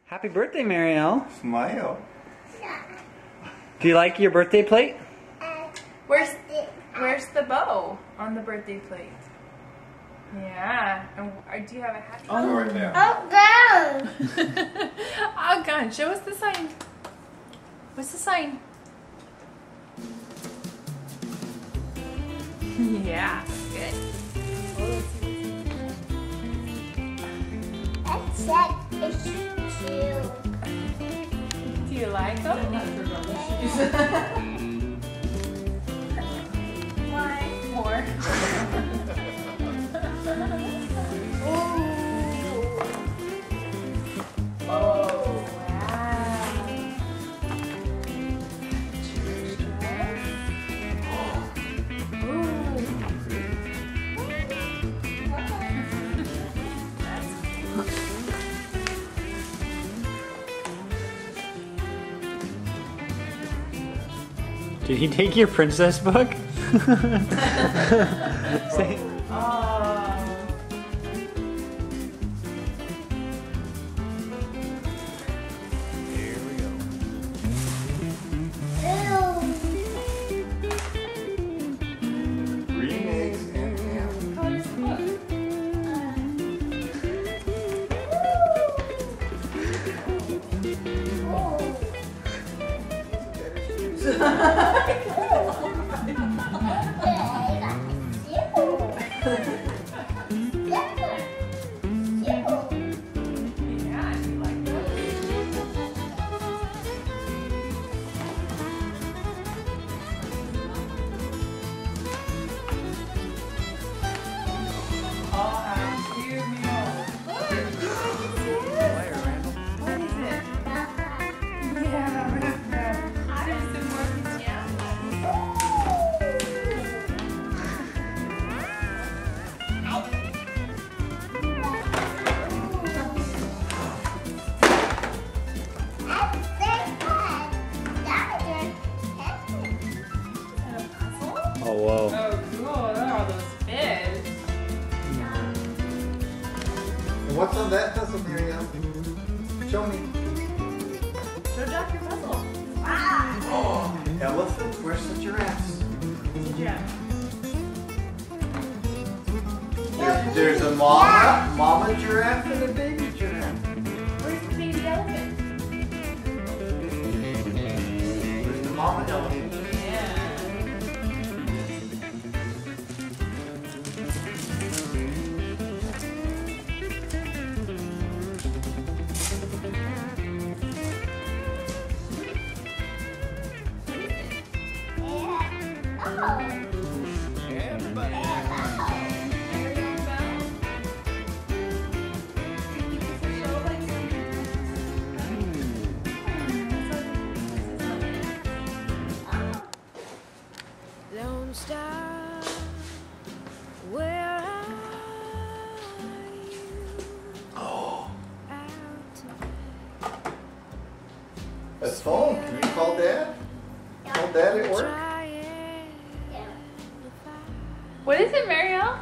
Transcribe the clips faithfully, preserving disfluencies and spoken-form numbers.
Happy birthday, Marielle. Smile. Do you like your birthday plate? Where's Where's the bow on the birthday plate? Yeah. And uh, do you have a happy? Oh, right there. Oh, go! Oh, God. Show us the sign. What's the sign? Yeah. Good. That's that is cute. Do you like them? One. More. Oh, wow. Ooh. Did he take your princess book? Say, Green eggs and ham. How does it look? Yeah, do you like them? All have two meals. What is it? Yeah, Rick. There's some more pajamas. oh, whoa. Oh, cool. Look at all those fish. And what's on that puzzle, Marielle? Show me. Show Jack your puzzle. Oh, elephant. Where's the giraffes? Yeah. There, there's a mama, mama giraffe and a baby giraffe. Where's the baby elephant? There's the mama elephant. Yeah. Lone Star, where are you? Oh, Out tonight, that's phone. Can you call Dad? Call Dad at work? trying to find What is it, Marielle?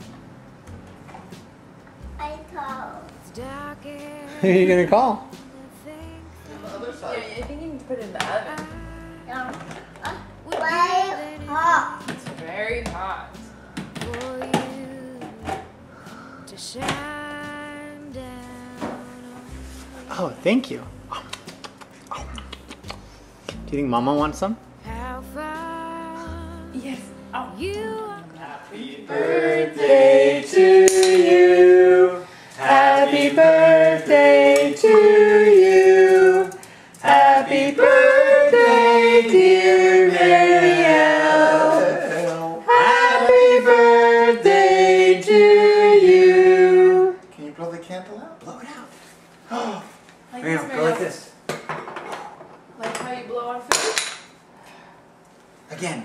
I call. the darkest Who are you gonna call? thing On the other Yeah, side. I think you can put it in the oven. No. Uh, way hot. It's very hot. for you to shine down on. Oh, thank you. Oh. Oh. Do you think Mama wants some? How far Yes. Oh. you are. Happy Birthday to you. Happy birthday to you. Happy birthday, dear Marielle. Happy birthday to you. Can you blow the candle out? Blow it out. Like Marielle, this, go like Marielle. this. Like how you blow on food? Again.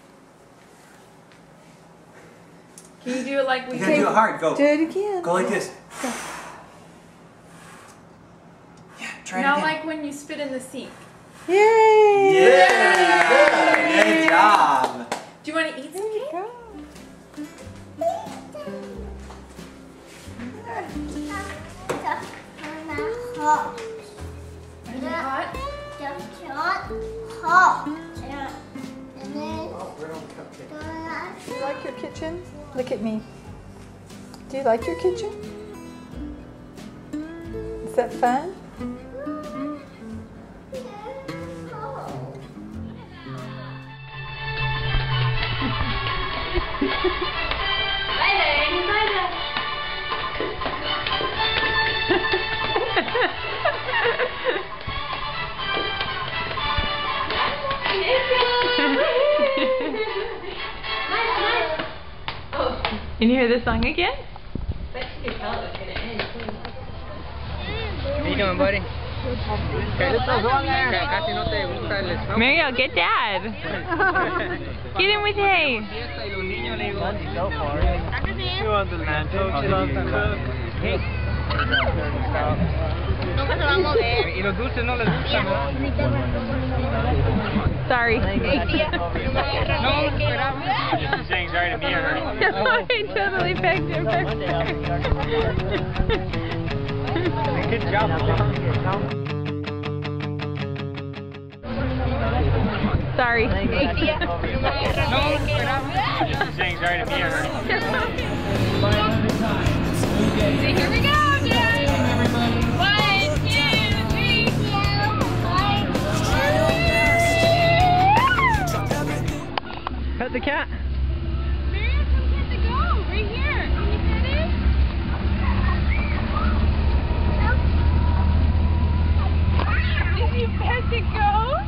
Can you do it like we You gotta do it hard. Go. Do it again. Go like this. Yeah, try it Now again. like when you spit in the sink. Yay! Yeah! Good job. Do you want to eat some cake? Hot. Is it hot? Just hot, hot. And then Oh, we're on cupcake. donuts. Do you like your kitchen? Look at me. Do you like your kitchen? Is that fun? Can you hear this song again? How you doing, buddy? Mariel, get Dad. Get in with Hay. You want the lancho, you want the cook. Y los dulces no les gustan, ¿verdad? Sorry. No, vamos a esperar. She's saying sorry to me or her. I totally begged him. Good job. Sorry. No, vamos a esperar. She's saying sorry to me or her. Here we go, Dad. One, two, three. Pet the cat. Mariel, come get the goat. Right here. Can you pet it? Did you pet the goat?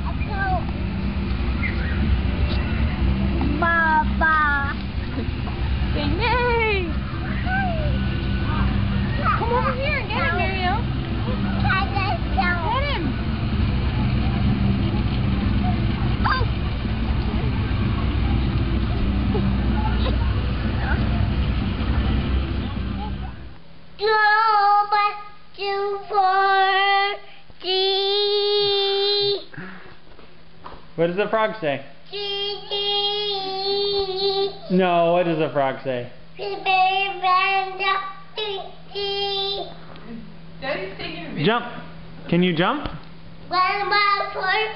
Baba. Say nay. Come over here and get him, Mariel. Pet him. Go back to four G. What does the frog say? G. No, what does the frog say? Daddy's taking a video. Jump. Can you jump? One more for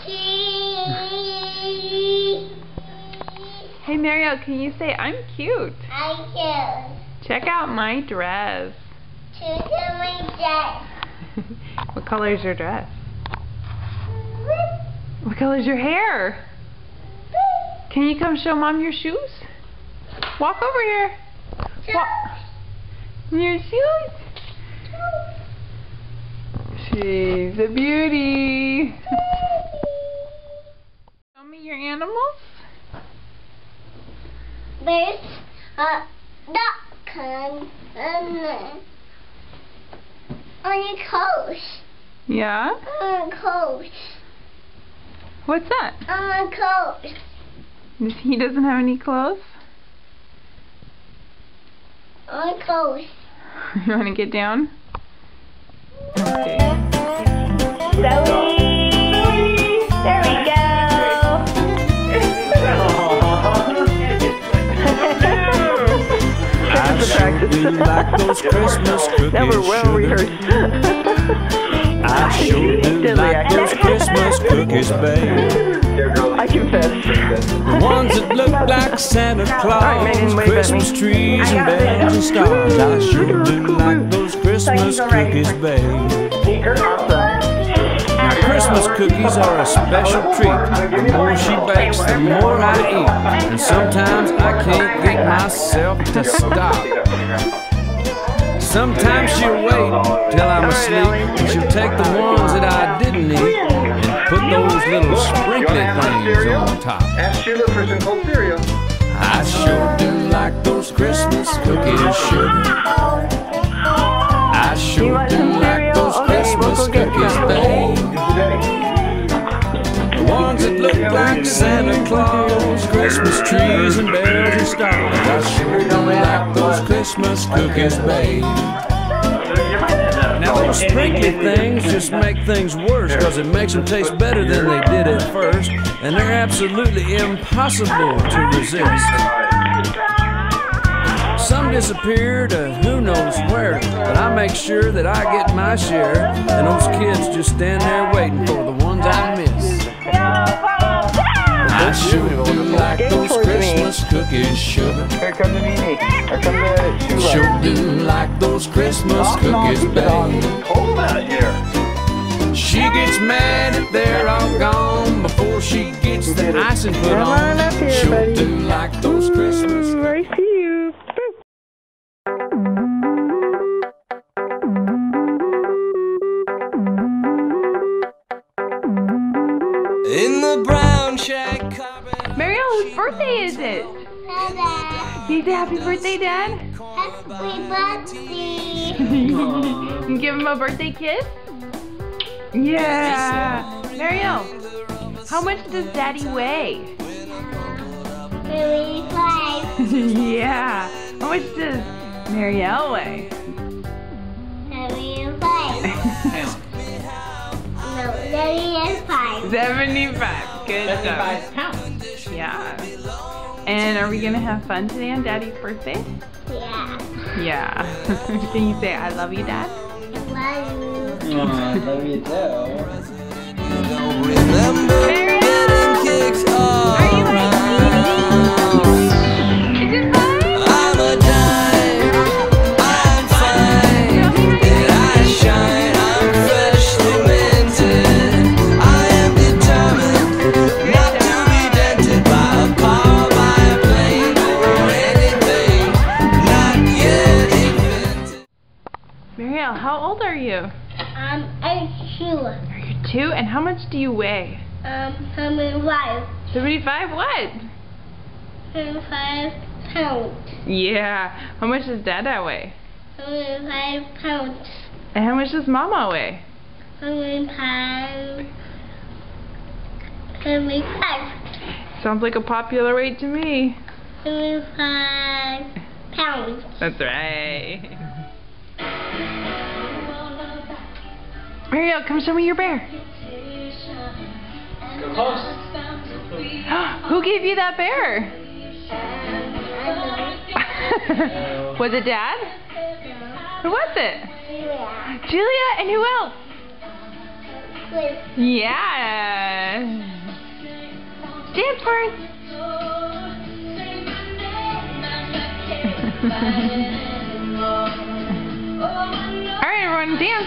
cheese. Hey Mariel, can you say I'm cute? I can. Check out my dress. Choose my dress. What color is your dress? What color is your hair? Can you come show Mom your shoes? Walk over here. Walk. Your shoes? She's a beauty. Show me your animals. There's a duck on on your coast. Yeah? On the coast. What's that? On the coast. Does- He doesn't have any clothes? On the coast. You want to get down? Okay. Zoe. There we go. I sure do like those Christmas cookies. Now we're well sugar. rehearsed. I sure do like those Christmas cookies, babe. I confess. The ones that look like Santa Claus, All right, Megan, wave at Christmas me. trees and bells and stars. I sure do like those Christmas cookies, babe. Now, Christmas cookies are a special treat. The more she bakes, the more I eat. And sometimes I can't get myself to stop. Sometimes she'll wait till I'm asleep, and she'll take the ones that I didn't eat and put those little sprinkly things on top. Ask Sheila for some cold cereal. I sure do like those Christmas cookies, sugar. I sure do like those Christmas cookies, babe. The ones that look like Santa Claus, Christmas trees and bells and stars. I sure do like those Christmas cookies, babe. Now those sprinkly things just make things worse, because it makes them taste better than they did at first, and they're absolutely impossible to resist. some disappear to who knows where, but I make sure that I get my share, and those kids just stand there waiting for the ones I miss. I sure do like those Christmas cookies, sugar. Here comes the meanie. Here comes the shoe. Sure do like those Christmas cookies, babe. Cold out here. She gets mad if they're all gone before she gets the icing put Come on up on. here, Sure buddy. do like those Christmas Ooh, I see you. in the brown shag carpet. Mariel, whose birthday is it? Bye-bye. Can you say happy birthday, Dad? Happy birthday. You give him a birthday kiss? Yeah. Mariel, how much does Daddy weigh? thirty-five. Yeah. How much does Mariel weigh? thirty-five. No, thirty-five. seventy-five. Good job. seventy-five pounds. Yeah. And are we gonna have fun today on Daddy's birthday? Yeah. Yeah. Can you say I love you, Dad? Love you. Oh, I love you too. Mariel! Are you like Is it fun? I'm a dime, I'm fine, and I shine, I'm freshly minted. I am determined not to be dented by a car, by a plane, or anything not yet invented. Mariel, how old are you? Um, I'm sure. Are you two? And how much do you weigh? Um, seventy-five. seventy-five what? seventy-five pounds. Yeah. How much does Dada weigh? seventy-five pounds. And how much does Mama weigh? seventy-five. seventy-five. Sounds like a popular weight to me. seventy-five pounds. That's right. Mariel, come show me your bear. Go close. Who gave you that bear? Was it Dad? Who was it? Yeah. Julia, and who else? Good. Yeah. Dance for us. All right, everyone, dance.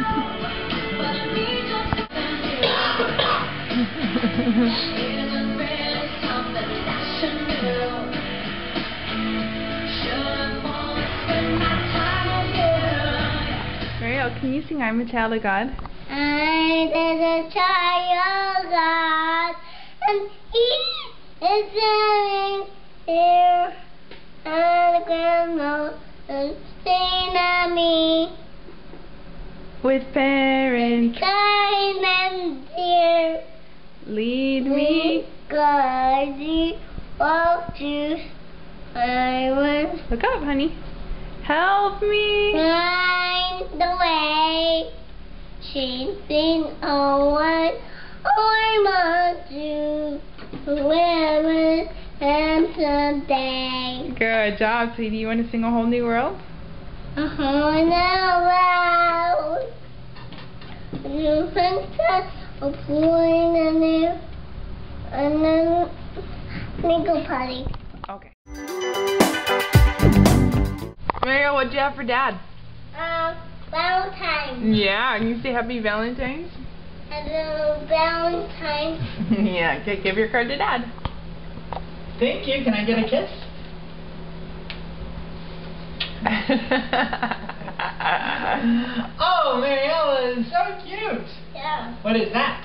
Mariel, can you sing I'm a Child of God? I is a child of God, and He is living here. And grandma is staying on me, With parents, kind and dear. lead me. God, you walk to I was Look up, honey. Help me. find the way. She's been away. I must do whoever and someday. Good job, sweetie. You want to sing A Whole New World? A whole new world. New princess, a boy, a new, a new Lego party. Okay. Mariel, what'd you have for Dad? Um, Valentine's. Yeah, and you say Happy Valentine's? Hello, Valentine's. Yeah, okay, give your card to Dad. Thank you. Can I get a kiss? Oh, Mariella is so cute. Yeah. What is that?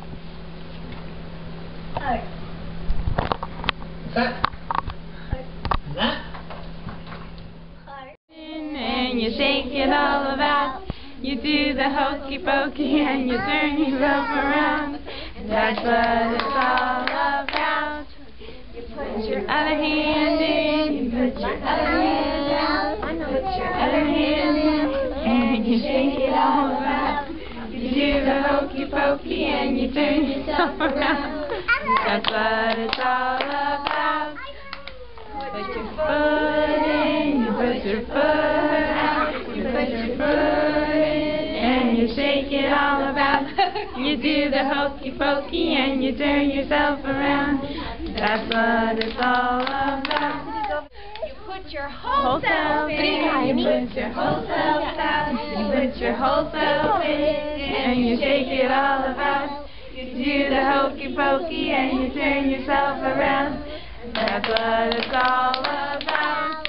Heart. What's that? Is that? Heart. And you shake it all about. You do the hokey pokey and you turn yourself around. That's what it's all about. You put your other hand in, you put your other hand out, put your other hand in, and you shake it all about. You do the hokey pokey and you turn yourself around. That's what it's all about. Put your foot in, put your foot out, you put your foot in, and you shake it all about. You do the hokey pokey and you turn yourself around. That's what it's all about. You put your whole Whole self in, you put your whole self out, you put your whole self in, and you shake it all about. You do the hokey pokey and you turn yourself around. That's what it's all about.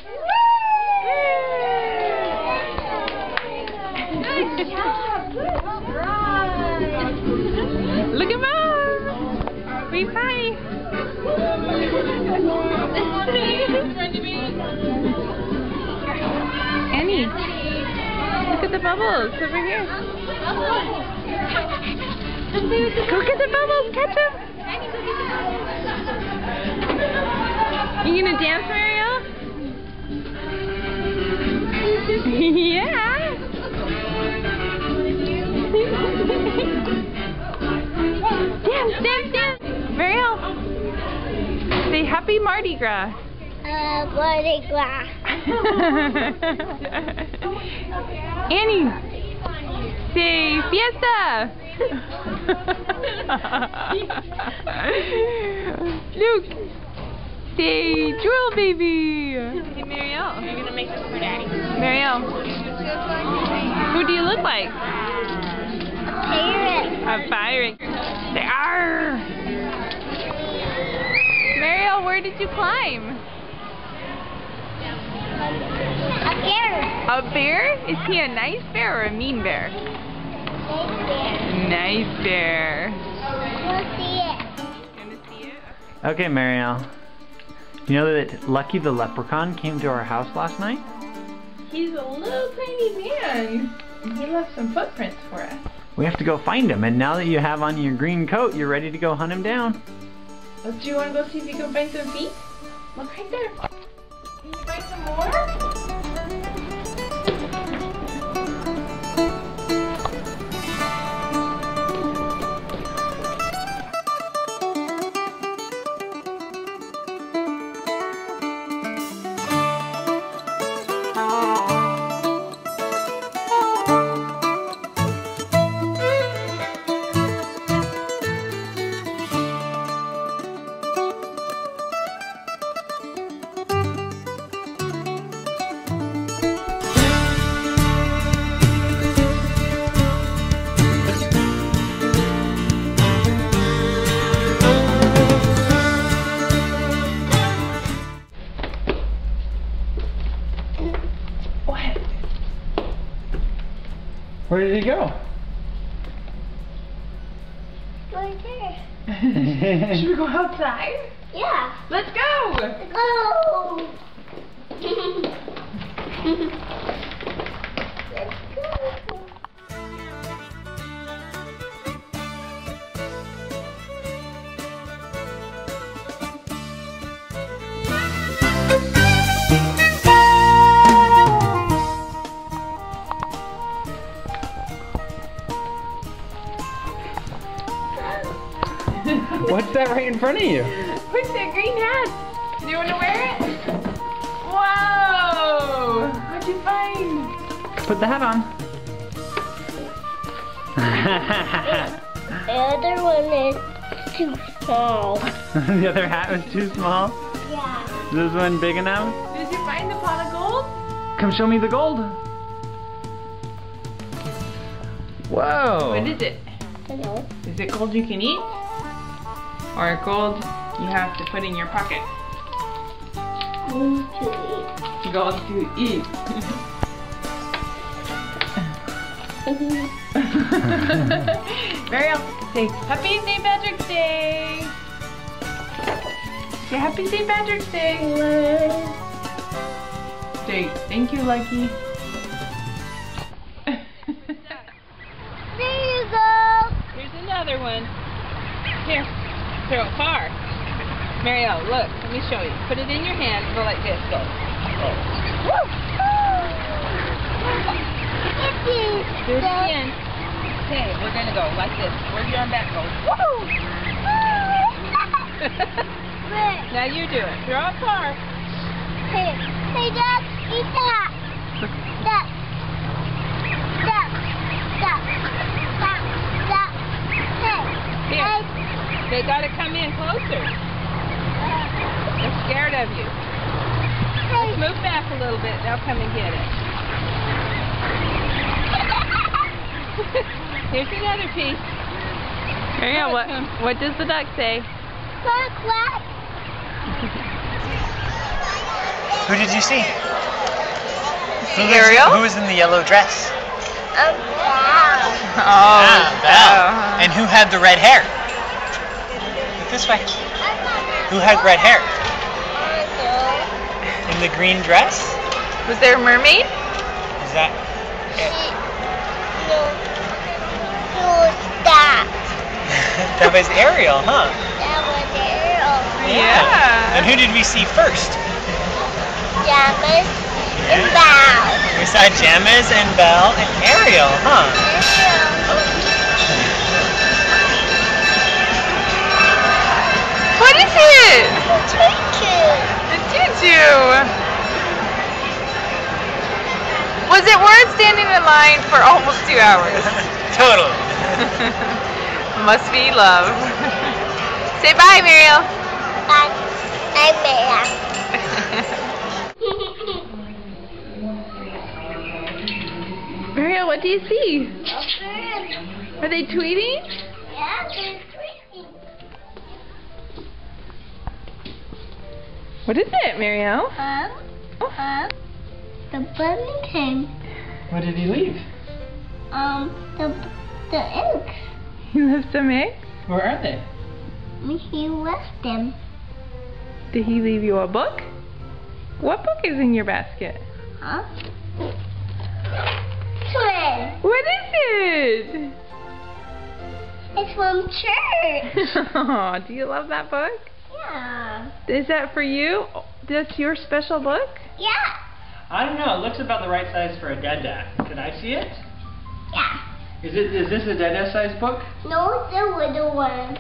Good job. Good job. Look at Mom! We fight! Annie, look at the bubbles over here. Go get the bubbles, catch them! You gonna dance, Mariel? Yeah! Dance, dance, dance! Mariel, say Happy Mardi Gras. Uh, Mardi Gras. Annie, say Fiesta! Luke, say Drool Baby! Hey Mariel. I'm gonna make this for Daddy. Mariel, who do you look like? Parrot. A pirate. They are. Mariel, where did you climb? A bear. A bear? Is he a nice bear or a mean bear? Nice bear. Nice bear. We'll see it. Gonna see it? Okay, Mariel. You know that Lucky the leprechaun came to our house last night? He's a little tiny man. He left some footprints for us. We have to go find him, and now that you have on your green coat, you're ready to go hunt him down. Oh, do you want to go see if you can find some feet? Look right there. Can you find some more? Where did he go? Right there. Should we go outside? Yeah. Let's go! Let's go. Let's go. What's that right in front of you? What's that green hat? Do you want to wear it? Whoa! What'd you find? Put the hat on. The other one is too small. The other hat was too small? Yeah. Is this one big enough? Did you find the pot of gold? Come show me the gold. Whoa. What is it? Hello. Is it gold you can eat? Or gold you have to put in your pocket? Gold to eat. Gold to eat. Mariel, say Happy Saint Patrick's Day! Say Happy Saint Patrick's Day! Say thank you, Lucky. There you go. Here's another one. Here, throw it far. Mariel, look, let me show you. Put it in your hand, go like this, go. Woo! Yippee! Do it again. Okay, we're gonna go like this. Where's your arm back? Go. Woo! Now you do it. Throw it far. Hey, hey, Dad, Eat that. That. That. That. That. That. Hey. Here. Hey. They gotta come in closer. They're scared of you. Let's move back a little bit. They'll come and get it. Here's another piece. Ariel, what, what does the duck say? Quack, quack. Who did you see? Who was, Ariel? who was in the yellow dress? Um, wow. Oh, Ah, Belle. And who had the red hair? Look this way. Who had red hair? In the green dress? Was there a mermaid? Is that it? No. Who's that? That was Ariel, huh? That was Ariel. Yeah. And who did we see first? Jamas and Bow. We saw Gemma's and Belle and Ariel, huh? What is it? Choo-choo. A tutu. Was it worth standing in line for almost two hours? Totally. Must be love. Say bye, Muriel. Bye. I'm Maya. Muriel, what do you see? Are they tweeting? Yeah, they're tweeting. What is it, Muriel? Um, um, the bunny came. What did he leave? Um, the the eggs. You left some eggs? Where are they? He left them. Did he leave you a book? What book is in your basket? Huh? Twin. What is it? It's from church. Oh, do you love that book? Yeah. Is that for you? That's your special book? Yeah. I don't know. It looks about the right size for a dada. Can I see it? Yeah. Is it? Is this a dada size book? No, the little one.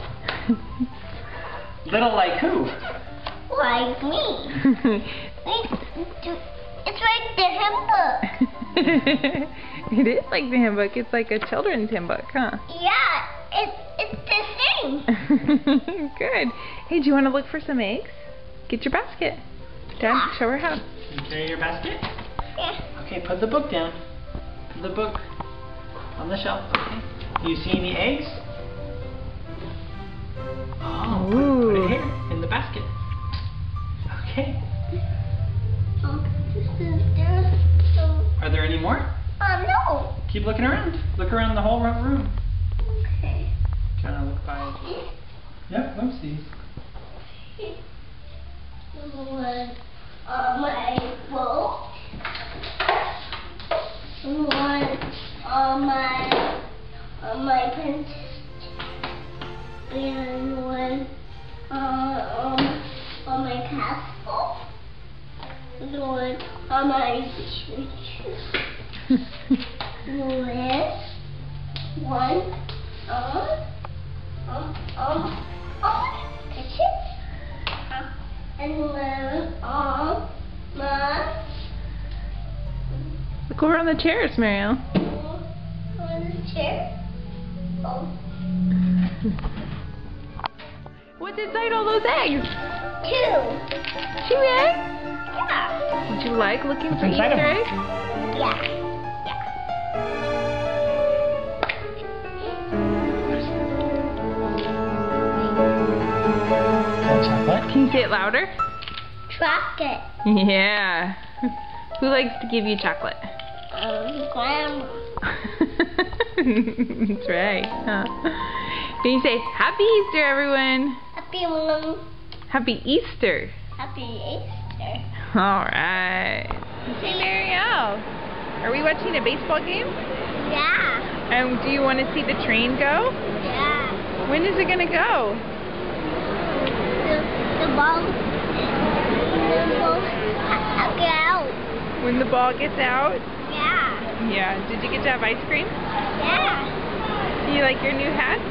Little like who? Like me. It's like the hymn book. It is like the hymn book. It's like a children's hymn book, huh? Yeah, it, it's the same. Good. Hey, do you want to look for some eggs? Get your basket. Dad, show her how. You carry your basket? Yeah. Okay, put the book down. Put the book on the shelf. Okay. Do you see any eggs? Oh, put, put Ooh. it here in the basket. Okay. Um, there's some, Are there any more? uh, no. Keep looking around. Look around the whole room. Okay. Trying to look by. Yep, oopsies. One on my boat. One on my on my princess. And one uh, um, on my castle. And one on my choo-choo. With one on um um on kitchen. And then on my Look over on the chairs, Mariel. on the chair. Oh. What's inside all those eggs? Two. Two eggs? Yeah. Would you like looking for inside Easter 'em? eggs? Yeah. Chocolate? Can you say it louder? Chocolate. Yeah. Who likes to give you chocolate? Um, grandma. That's right. Huh? Can you say Happy Easter, everyone? Happy one. Happy Easter. Happy Easter. All right. Hey, Marielle. Are we watching a baseball game? Yeah. And do you want to see the train go? Yeah. When is it going to go? The, the ball. The ball. I'll get out. When the ball gets out? Yeah. Yeah. Did you get to have ice cream? Yeah. Do you like your new hat?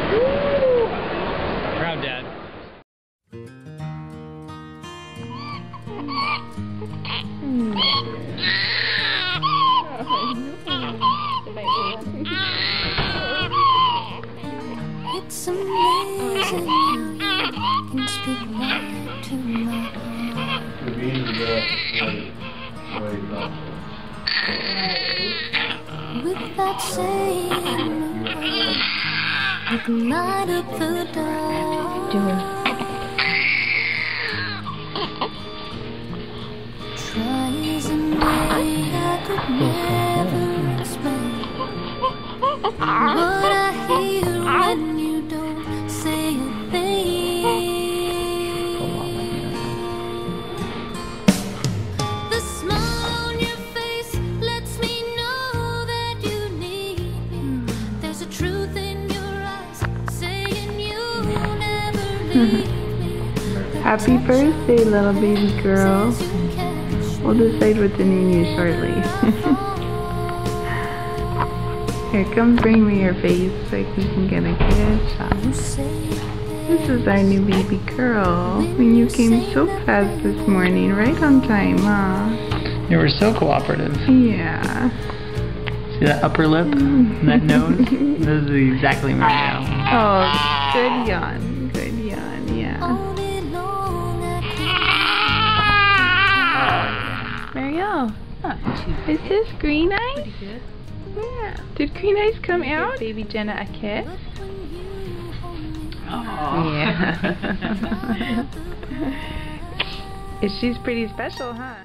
Proud dad. reason you can speak life to my heart. The meaning of that, like, wait, no. Without saying a word, you can light up the dark. Do it. Try as I may, I could never explain what I hear when you don't say a thing. The smile on your face lets me know that you need me. There's a truth in your eyes saying you'll never leave me. Happy birthday, little baby girl. We'll decide what to name you shortly. Here, come bring me your face so we can get a good shot. This is our new baby girl. And you came so fast this morning, right on time, huh? You were so cooperative. Yeah. See that upper lip? And that nose? This is exactly Mario. Oh, good yawn. Good yawn, yeah. Mario, is this Green Eyes? Pretty good. Yeah. Did Green Eyes come out? Baby Jenna a kiss? Oh. Yeah. She's pretty special, huh?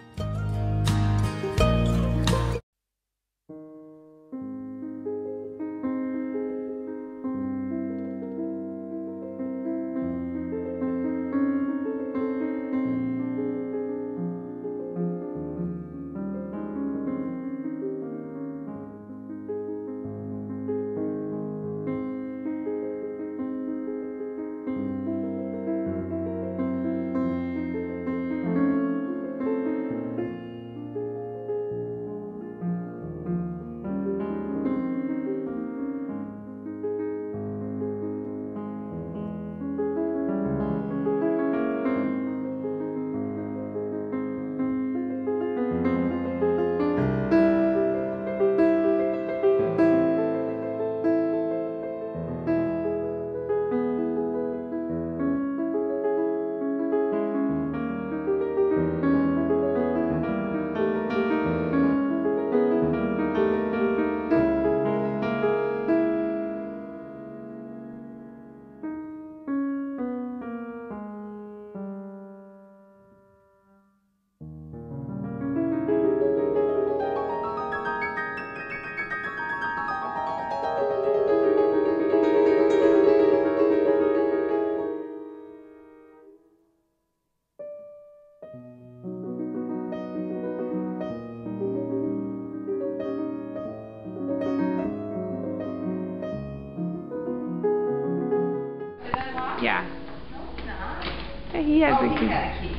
Yeah. Hey, he has a key.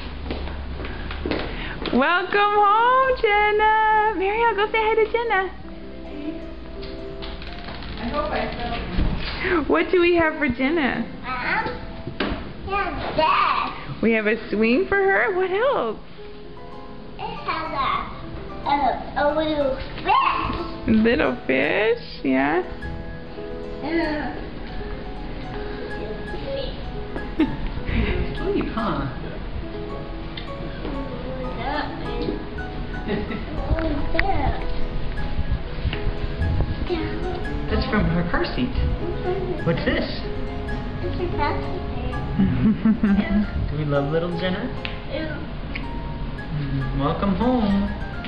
Welcome home, Jenna. Mario, go say hi to Jenna. I hope I felt. What do we have for Jenna? Um, yeah, that. We have a swing for her. What else? It has a, a, a little fish. Little fish, yeah. Uh, Sleep, huh? That's from her car seat. What's this? Do we love little Jenna? Mm, welcome home.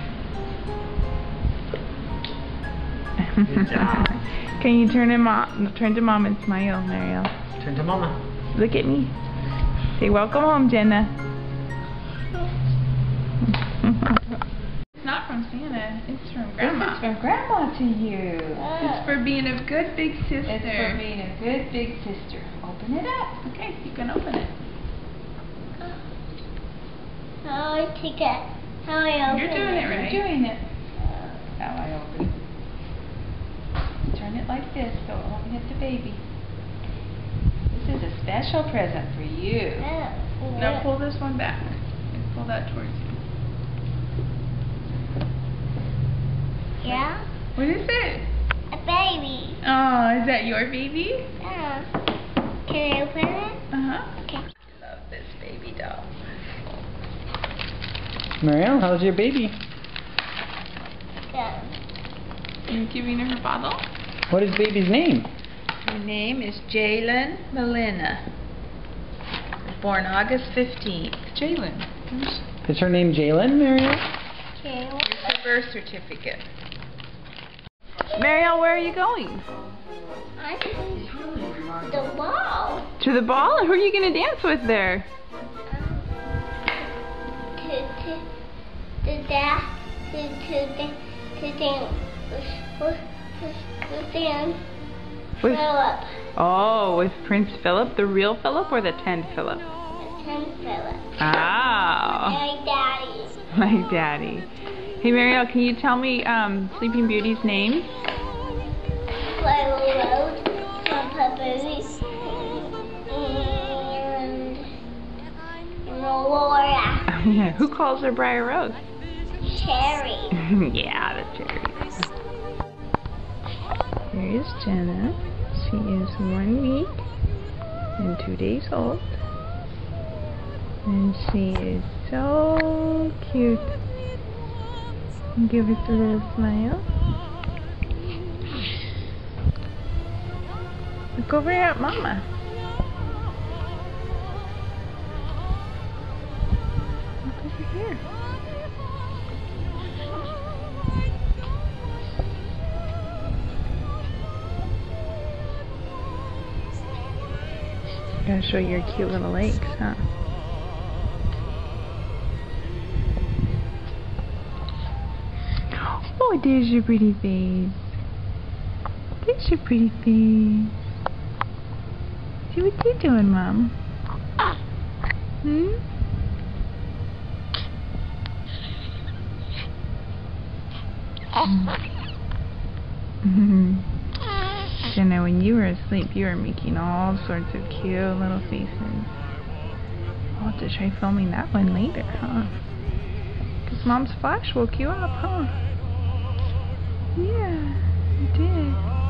Good job. Can you turn him on, turn to Mom and smile, Mario? Turn to Mama. Look at me. Say, welcome home, Jenna. It's not from Santa. It's from Grandma. It's from Grandma to you. It's for being a good big sister. It's for being a good big sister. Open it up. Okay, you can open it. How I take it? How I open You're doing it right. You're doing it. How I open it. Turn it like this so it won't hit the baby. This is a special present for you. Now pull this one back. Pull that towards you. Yeah? What is it? A baby. Oh, is that your baby? Yeah. Can I open it? Uh-huh. Okay. Love this baby doll. Mariel, how's your baby? Yeah. You're giving her her bottle? What is baby's name? Her name is Jalen Melina. Born August fifteenth. Jalen. Is her name Jalen, Mariel? Okay. Here's her birth certificate. Mariel, where are you going? I the ball. To the ball? Who are you going to dance with there? To to to that to to to to dance with with with dance. With, Philip. oh, with Prince Philip, the real Philip or the tenth Philip? Tim Philip. Oh, My daddy. my daddy. Hey Mariel, can you tell me um, Sleeping Beauty's name? Flower Road. Papa Baby. And Laura. Who calls her Briar Rose? Cherry. Yeah, the cherry. Here is Jenna. She is one week and two days old. And she is so cute. Give us a little smile. Look over here at Mama. Look over here. Gotta show your cute little legs, huh? Oh, there's your pretty face. There's your pretty face. See what you doing, Mom? Hmm? Mm-hmm. Jenna, when you were asleep, you were making all sorts of cute little faces. I'll have to try filming that one later, huh? Because Mom's flash woke you up, huh? Yeah, it did.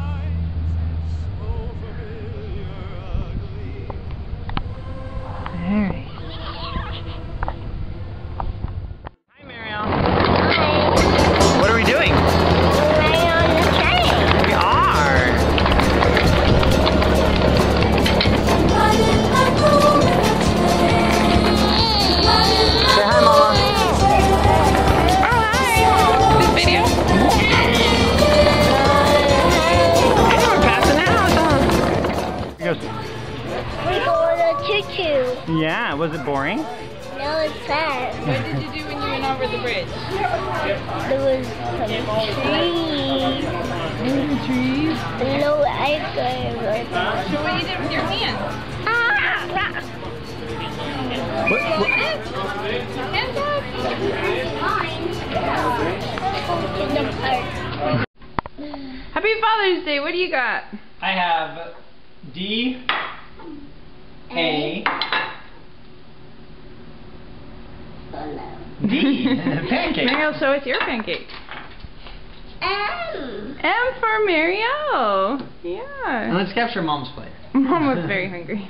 Alright. Hi, Mariel. What are we doing? Right on the train. We are. Say hi, Mama. Oh, hi! This video? Hey, we're passing out. Huh? He goes, We go on a choo-choo. yeah, was it boring? No, it's fun. What did you do when you went over the bridge? There was some trees. Trees. No ice cream. So what you did with your hands? What, what? Hands up! In the park. Happy Father's Day, what do you got? I have D A D pancake. Mariel, so it's your pancake. M. M for Mariel. And Yeah. let's capture Mom's plate. Mom was very hungry.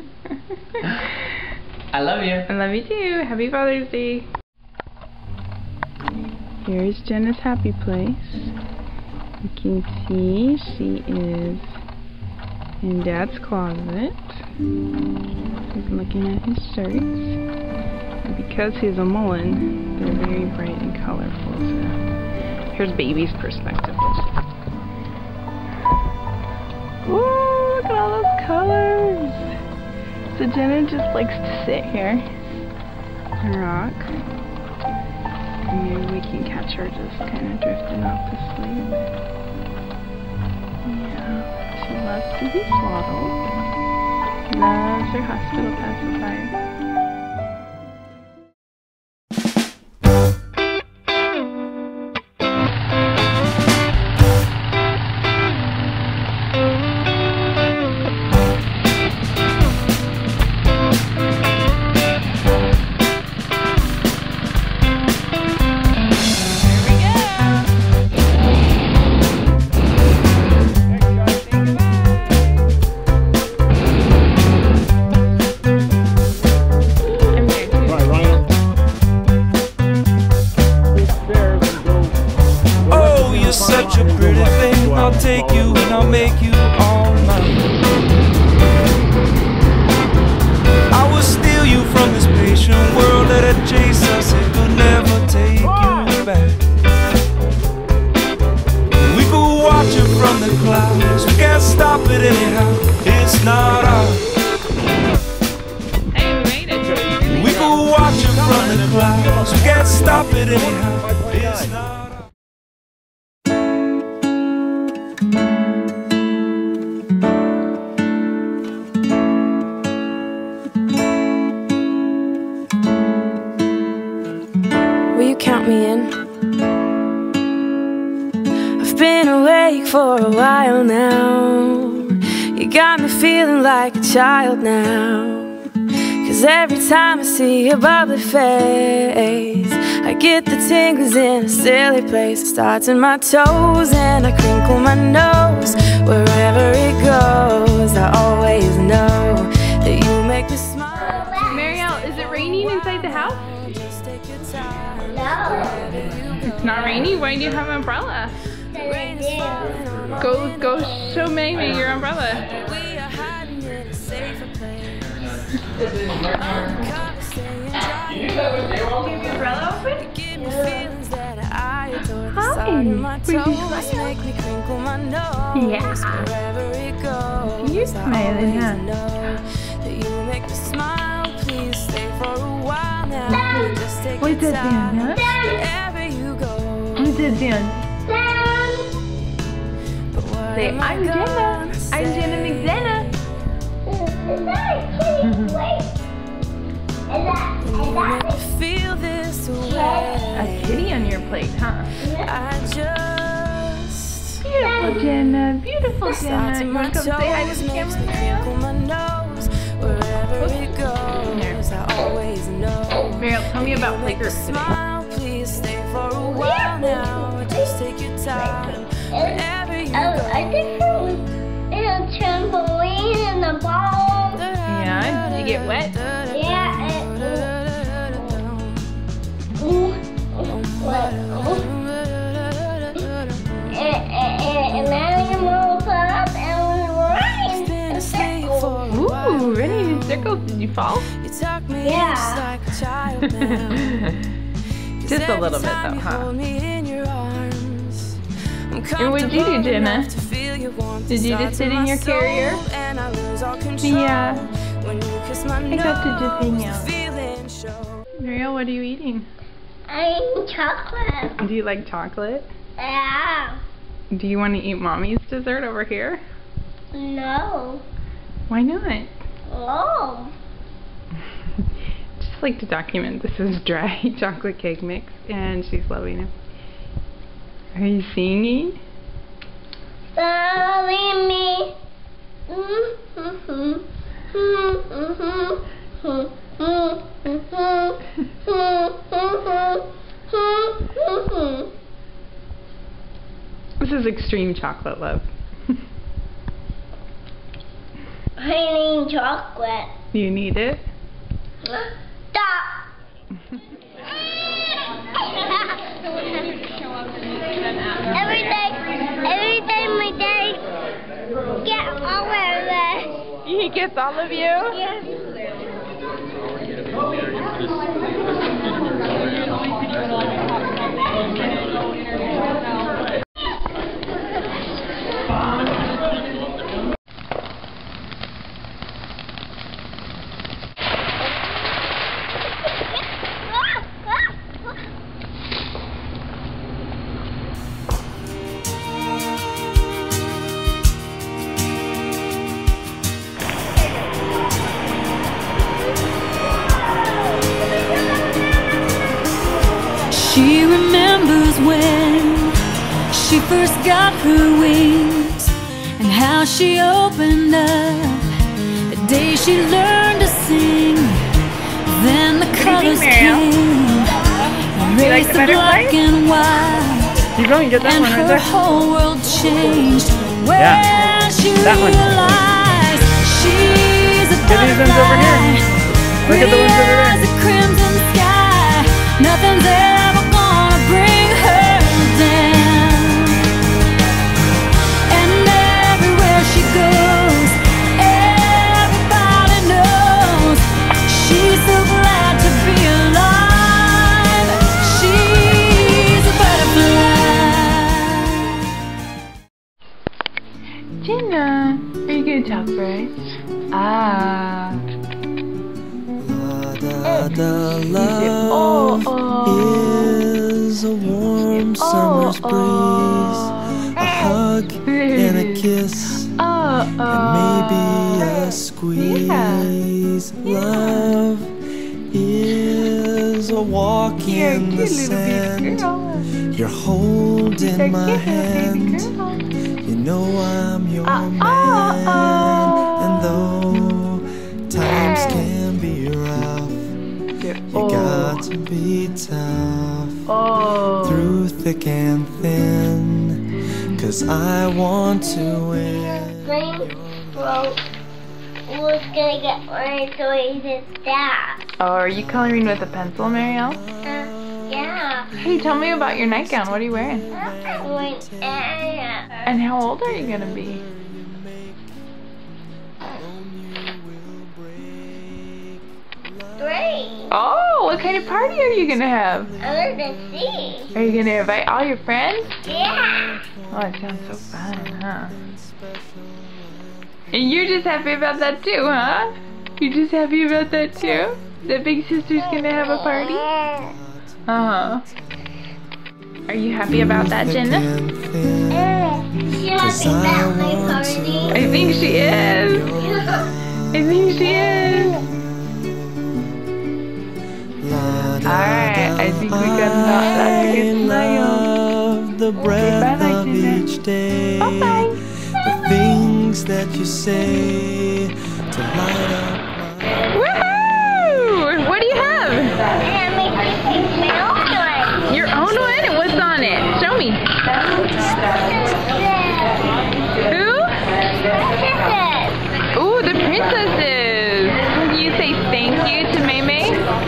I love you. I love you too. Happy Father's Day. Here's Jenna's happy place. You can see she is in Dad's closet. He's looking at his shirts. And because he's a Mullen, they're very bright and colorful. So here's baby's perspective. Ooh, look at all those colors. So Jenna just likes to sit here and rock. And maybe we can catch her just kind of drifting off to sleep. Yeah, she loves to be swaddled. Loves her hospital pacifier. such a pretty thing. I'll take you and I'll make you all mine. I will steal you from this patient world that had chased us. It could never take you back. We could watch it from the clouds. We can't stop it anyhow. It's not ours. We could watch it from the clouds. We can't stop it anyhow. It's not ours. Will you count me in? I've been awake for a while now. You got me feeling like a child now. 'Cause every time I see your bubbly face, I get the tingles in a silly place. It starts in my toes and I crinkle my nose. Wherever it goes, I always know that you make me smile. Mariel, is it raining inside the house? Just take your time. No. It's not raining? Why do you have an umbrella? Go, go show Maymay your umbrella. We are hiding in a safer place. Umbrella open? Hi. Make me crinkle my nose. Yeah. Wherever it goes, You're smiling, huh? That you make me smile. Please stay for a while now. Just take What's your that time. doing, huh? Wherever you go. What's that doing? But what Say, am I I'm Jenna. gonna I'm say? Jenna McZenna. Is that a kitty? Wait. Is that, You is make that me feel this way. A kitty on your plate, huh? I just Beautiful Jenna, beautiful starts Jenna. in You my wanna come say hi to toes, the makes camera, me Mariel? crinkle my nose. Wherever it goes, I always know. Mariel, tell me about You make me playgroup today. smile, please stay for a while now. Just take your time. Wherever you Oh, I go. think it was in a trampoline and a ball. Yeah, did you get wet? Yeah, and, ooh, what, ooh. And, and, and then we moved up and we were running in a circle. Ooh, running in circles. Did you fall? You tuck me Yeah. in just like a child now. Just a little bit though, huh? And what'd you do, Jenna? Did you just sit in your carrier? Yeah. I got to just hang out. Mariel, what are you eating? I'm chocolate. Do you like chocolate? Yeah. Do you want to eat Mommy's dessert over here? No. Why not? Oh. Just like to document this is dry chocolate cake mix and she's loving it. Are you singing? Darling me. Mm-hmm. Mm-hmm. Mm-hmm. This is extreme chocolate love. I need chocolate. You need it? Stop. Every day, every day my day get all of it. He gets all of you? Yes. She remembers when she first got her wings and how she opened up the day she learned to sing. Then the colors came, erased the black and white, You go and get that and one right her there. whole world changed when Yeah, she that one. realized she's a Get these ones over here. butterfly. Look at the ones over there. As a crimson sky, nothing's ever gonna bring her down. Jenna, are you gonna talk for us? Ah. La da love Oh, oh. is a warm summer's breeze, Oh, a hug and a kiss, oh, oh. and maybe a squeeze. Love is a walk You're a in the cute little baby sand. girl. You're holding You're a my cute little baby hand. girl. You know I'm your Ah, man, ah, ah. and though times can be rough, you Oh. got to be tough Oh. through thick and thin, 'cause I want to win. Green wrote was gonna get one toys and that. Oh, are you coloring with a pencil, Marielle? Uh, yeah. Hey, tell me about your nightgown. What are you wearing? I went and And how old are you gonna be? three. Oh, what kind of party are you gonna have? I'm gonna see. Are you gonna invite all your friends? Yeah. Oh, it sounds so fun, huh? And you're just happy about that too, huh? You're just happy about that too? That big sister's gonna have a party? Uh-huh. Are you happy about that, Thick Jenna? and thin, Uh, she happy about my party. I think she is. I think she is. Alright, I think we got enough. That's a good I smile. love the breath bye-bye, of Jenna. each day, Bye-bye. the things that you say to light up my Woohoo! What do you have? And make me smell good. Your own one? And what's on it? Show me. Who? Ooh, the princesses. Can you say thank you to May May?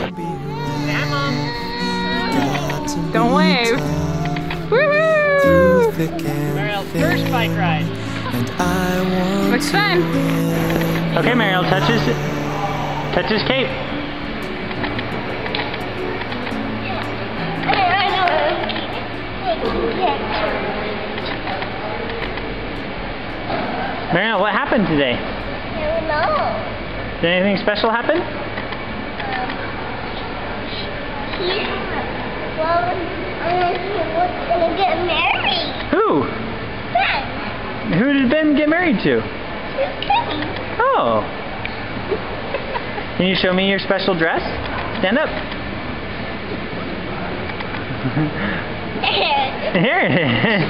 got to Don't be wave. tough Woohoo! through thick and Marielle's thin, first bike ride. and I want Looks to fun. win. Okay, Marielle, touch his, touch his cape. Marielle, what happened today? I don't know. Did anything special happen? He, well, uh, he was gonna get married. Who? Ben. Who did Ben get married to? He's coming. Oh. Can you show me your special dress? Stand up. Here it is.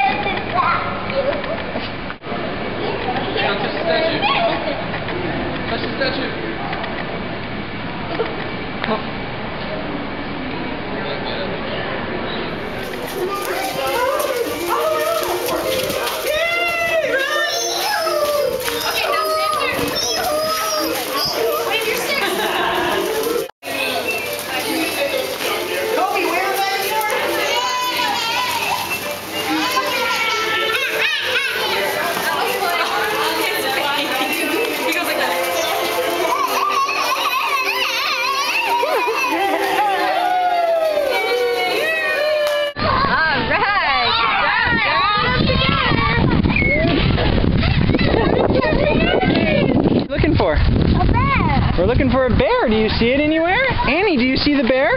Looking for? A bear. We're looking for a bear. Do you see it anywhere? Annie, do you see the bear?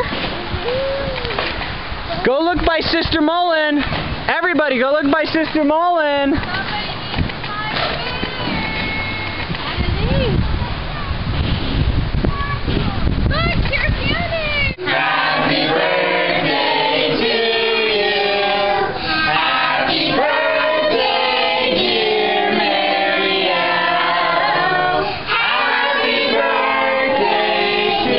Go look by Sister Mullen. Everybody, go look by Sister Mullen. Happy birthday to you. Happy birthday, dear Marielle. Happy birthday to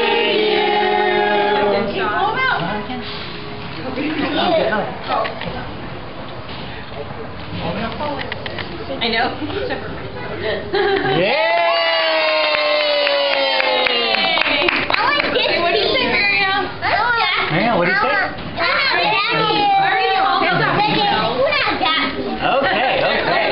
I know. Yay! I like this. What do you say, Marielle? Marielle, what do you say? Okay, okay.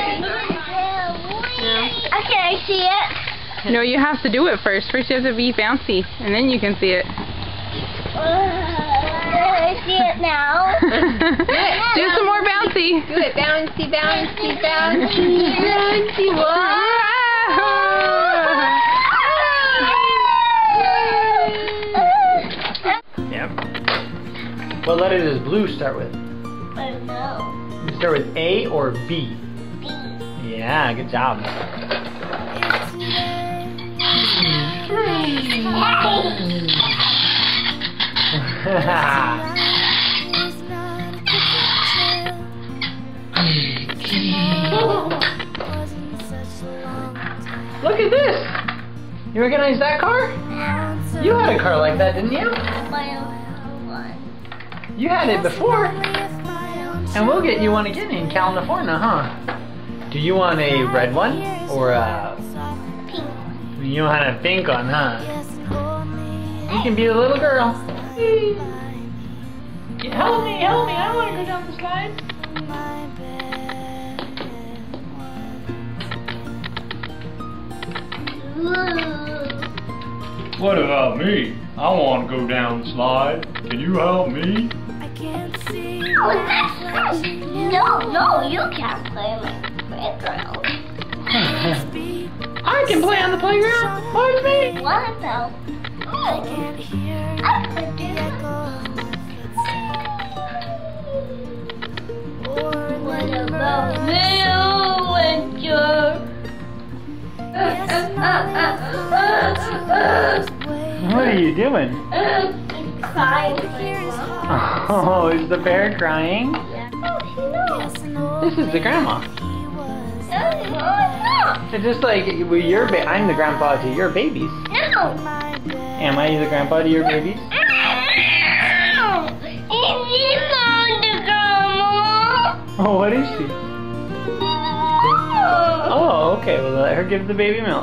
Okay, I see it. No, you have to do it first. First you have to be bouncy, and then you can see it. I see it now. Do some more bouncy. Do it, bouncy. bouncy, bouncy, bouncy, bouncy. Yep. What letter does blue start with? I don't know. You start with A or B? B. Yeah, good job. Look at this! You recognize that car? You had a car like that, didn't you? You had it before. And we'll get you one again in California, huh? Do you want a red one or a Pink. You want a pink one, huh? You can be a little girl. Help me, help me, I want to go down the slide. What about me? I want to go down the slide. Can you help me? Oh, that's no, no, you can't play on the playground. I can play on the playground. Watch me. What about? I can't hear. I could do that. What about you and your? What are you doing? Crying. Oh, is the bear crying? This is the grandma. It's just like well, your ba I'm the grandpa to your babies. No. Am I the grandpa to your babies? No. He's not the grandma. Oh, what is she? Oh, okay. Well, let her give the baby milk.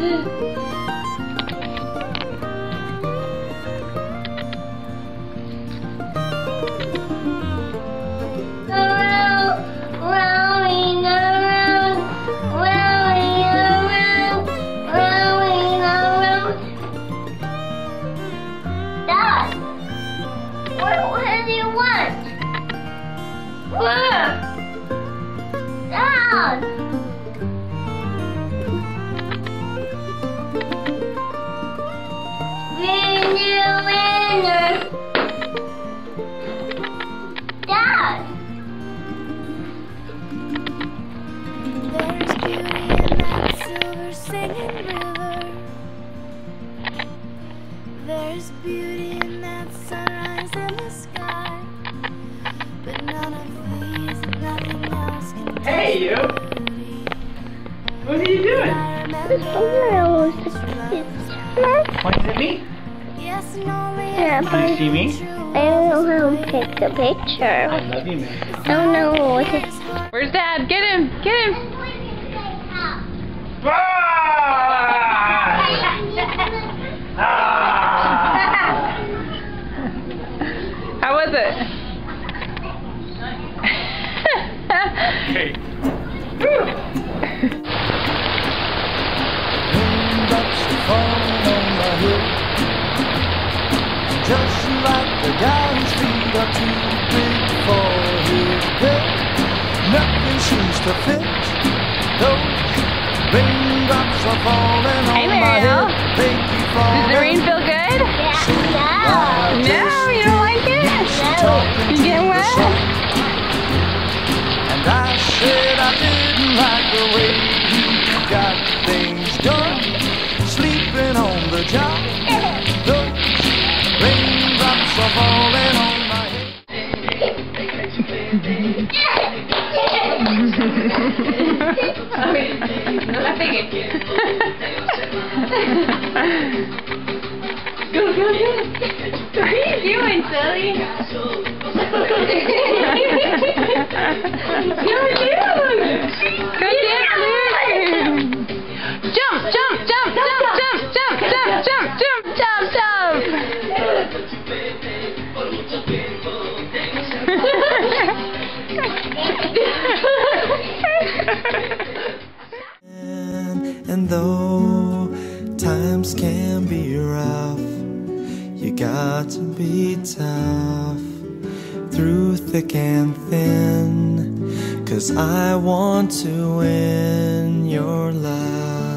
There's beauty in that sunrise in the sky, but none of these, nothing else can touch Hey, you! What are you doing? Pointing at me? Yes, and only Yeah, Do you see me? I don't know how to pick a picture. I love you, man. I don't know what to. Where's Dad? Get him! Get him! How was it? Hey. Raindrops fall on my head, just like the guy's feet are too big for his bed. Nothing seems to fit. Those raindrops are falling Hey, on my Mariel. head. They keep falling. Does the rain feel good? Yeah. No, you don't like it? You getting wet? And I said I didn't like the way he got things done, sleeping on the job. Those raindrops are falling on my head. Go, go, go. What are you doing, silly? You're doing. Good dance, Jump, jump, jump, jump, jump, jump, jump, jump, jump, jump, jump. And though times can be rough, you got to be tough through thick and thin, 'cause 'cause I want to win your love.